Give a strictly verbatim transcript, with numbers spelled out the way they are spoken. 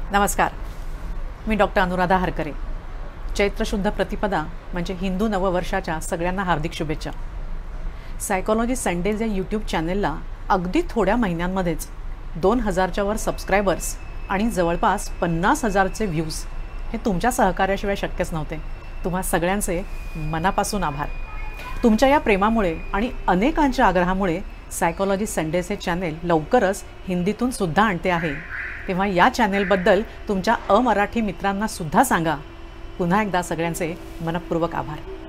नमस्कार, मी डॉक्टर अनुराधा हरकरे. चैत्रशुद्ध प्रतिपदा म्हणजे हिंदू नववर्षाच्या सगळ्यांना हार्दिक शुभेच्छा. सायकॉलॉजी संडेज या यूट्यूब चॅनेलला अगदी थोड्या महिन्यांमध्येच दोन हजारच्या वर सबस्क्रायबर्स आणि जवळपास पन्नास हजारचे व्ह्यूज हे तुमच्या सहकार्याशिवाय शक्यच नव्हते. तुम्हा सगळ्यांचे मनापासून आभार. तुमच्या या प्रेमामुळे आणि अनेकांच्या आग्रहामुळे सायकॉलॉजी संडेज हे चॅनेल लवकरच हिंदीतून सुद्धा आणते आहे. तेव्हा या चॅनेलबद्दल तुमच्या अमराठी मित्रांना सुद्धा सांगा. पुन्हा एकदा सगळ्यांचे मनपूर्वक आभार.